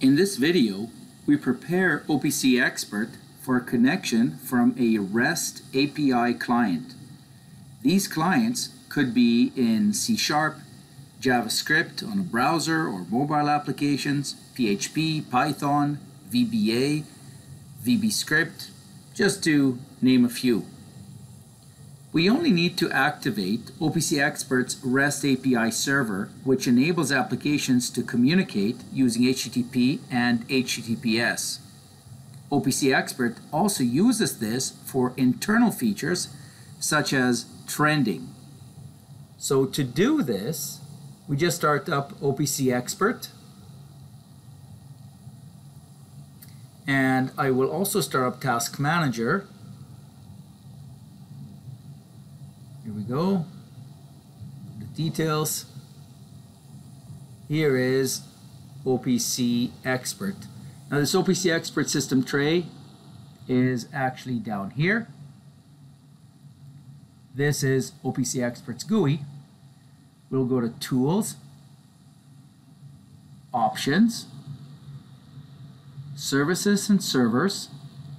In this video, we prepare OPC Expert for a connection from a REST API client. These clients could be in C#, JavaScript on a browser or mobile applications, PHP, Python, VBA, VBScript, just to name a few. We only need to activate OPC Expert's REST API server, which enables applications to communicate using HTTP and HTTPS. OPC Expert also uses this for internal features such as trending. So to do this, we just start up OPC Expert. And I will also start up Task Manager. Here we go. The details. Here is OPC Expert. Now this OPC Expert system tray is actually down here. This is OPC Expert's GUI. We'll go to Tools, Options, Services and Servers,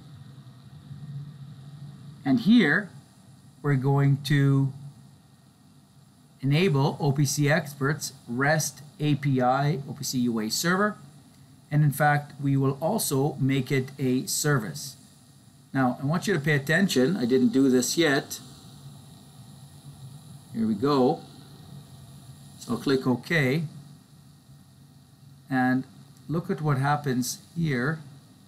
and here we're going to enable OPC Expert's REST API OPC UA server, and in fact we will also make it a service. Now I want you to pay attention. I didn't do this yet. Here we go. So I'll click OK, and look at what happens here.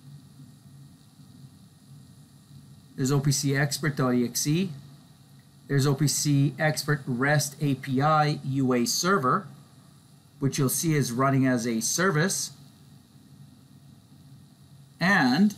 There's OPC Expert.exe. There's OPC Expert REST API UA server, which you'll see is running as a service. And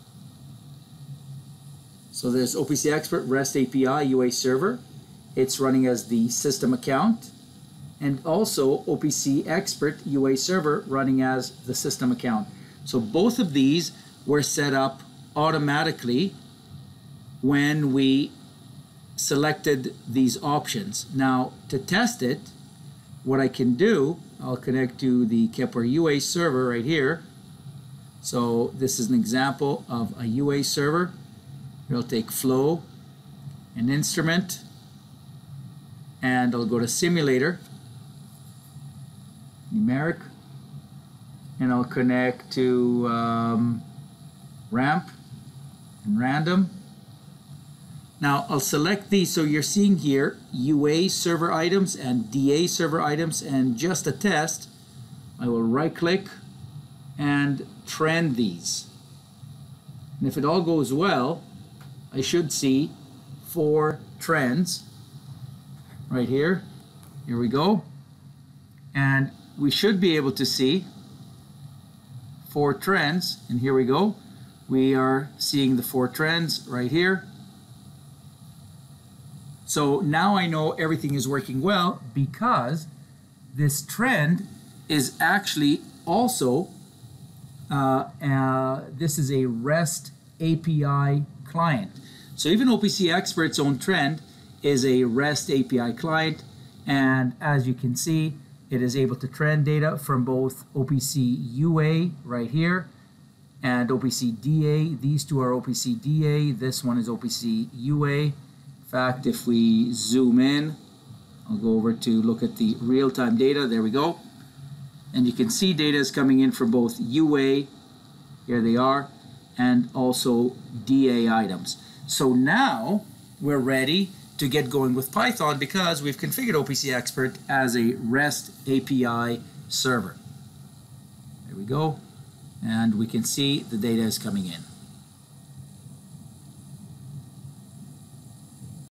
so there's OPC Expert REST API UA server. It's running as the system account. And also OPC Expert UA server running as the system account. So both of these were set up automatically when we selected these options. Now to test it, what I can do, I'll connect to the Kepler UA server right here. So this is an example of a UA server. I'll take flow and instrument, and I'll go to simulator, numeric, and I'll connect to ramp and random. Now I'll select these, so you're seeing here UA server items and DA server items, and just a test I will right click and trend these, and if it all goes well I should see 4 trends right here. Here we go, and we should be able to see 4 trends, and here we go. We are seeing the 4 trends right here. So now I know everything is working well, because this trend is actually also, this is a REST API client. So even OPC Expert's own trend is a REST API client, and as you can see, it is able to trend data from both OPC UA right here and OPC DA. These two are OPC DA. This one is OPC UA. In fact, if we zoom in, I'll go over to look at the real-time data. There we go. And you can see data is coming in from both UA, here they are, and also DA items. So now we're ready to get going with Python, because we've configured OPC Expert as a REST API server. There we go, and we can see the data is coming in.